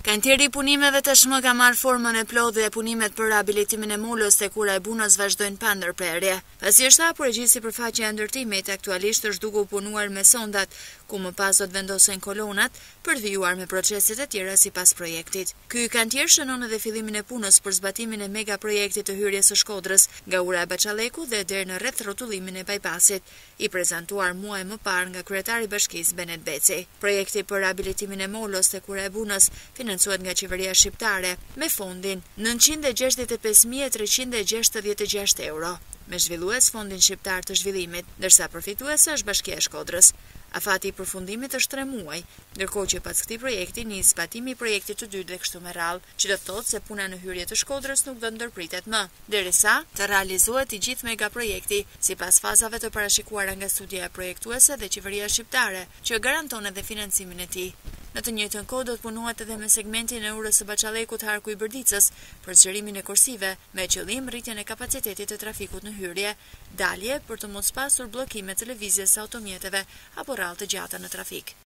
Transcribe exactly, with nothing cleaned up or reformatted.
Kantieri i punimeve tashmë ka marrë formën e plotë dhe punimet për rehabilitimin e molës te kura e bunës vazhdojnë pa ndërprerje. Pasi është hapur e gjithë sipërfaqja e ndërtimit, aktualisht është duke u punuar me sondat, ku më pas do të vendosen kolonat për të vijuar me proceset e tjera sipas projektit. Ky kantier shënon edhe fillimin e punës për zbatimin e megaprojektit të hyrjes së Shkodrës, nga ura e Baçalleku dhe deri në rreth rrotullimin e bypassit, i prezantuar muaj më parë nga kryetari i bashkisë Benet Beci. Projekti për rehabilitimin e molës te kura e bunës financuat nga qeveria shqiptare me fondin nëntëqind e gjashtëdhjetë e pesë mijë e treqind e gjashtëdhjetë e gjashtë euro, me zhvillues Fondin Shqiptar të Zhvillimit, ndërsa përfituese është Bashkia e Shkodrës. Afati i përfundimit është tre muaj, ndërkohë që pas këtij projekti nis zbatimi i projektit të dytë dhe kështu me radhë, që do të thotë se puna në hyrje të Shkodrës nuk do të ndërpritet më, derisa të realizohet i gjithë megaprojekti sipas fazave të parashikuara nga studia projektuese dhe qeveria shqiptare, që garanton edhe financimin e tij. Në të njëjtën kohë do të punohet edhe me segmentin e urës së Baçallekut Harku i Bërdicës për zgjerimin e kursive, me qëllim rritjen e kapacitetit të trafikut në hyrje, dalje për të mos pasur bllokime të lëvizjes së automjeteve apo rrallë të gjata në trafik.